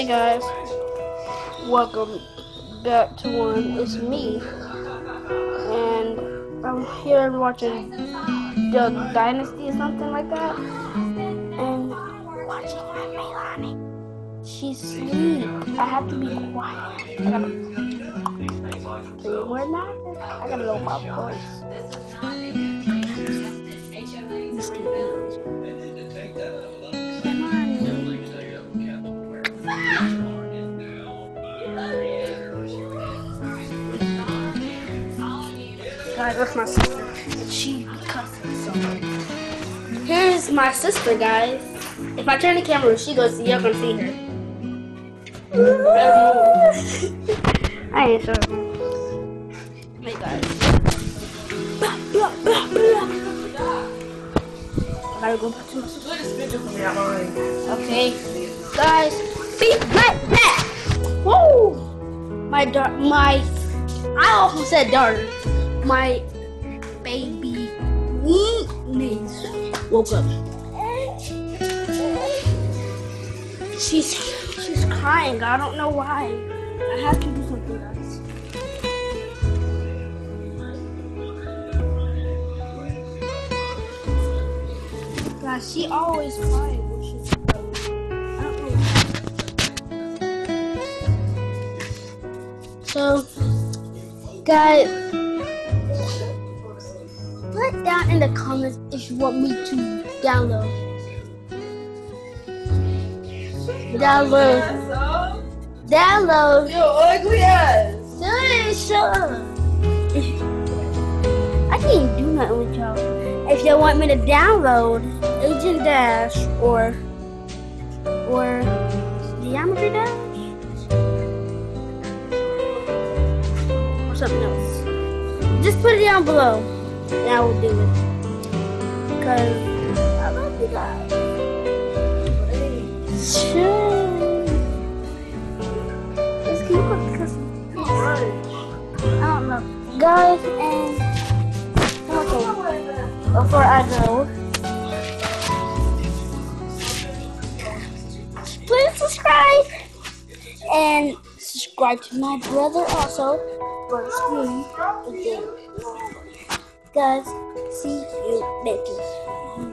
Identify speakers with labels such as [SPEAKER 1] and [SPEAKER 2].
[SPEAKER 1] Hey guys, welcome back to one. It's me, and I'm here watching the Dynasty or something like that, and watching my Melanie. She's asleep. I have to be quiet. I gotta we're not. I gotta know my voice. Guys, that's my sister. She cussing so much. Here's my sister, guys. If I turn the camera, she goes. You're gonna see her. I ain't sure. Hey guys. I gotta go back to my sister. Okay, guys. Be right back. Whoa! I almost said daughter. My baby niece woke up. She's crying. I don't know why. I have to do something, guys. Guys, she always cries when she's crying. I don't know why. So, guys, put down in the comments if you want me to download. Download.
[SPEAKER 2] Yo, ugly ass.
[SPEAKER 1] Shut up. I can't even do nothing with y'all. If y'all want me to download Agent Dash or Geometry Dash or something else, just put it down below and I will do it. Because I love you guys. Sure. Let's keep on cussing. I don't know. Guys, and okay, before I go, please subscribe and subscribe to my brother also for the screen again. Guys, see you later.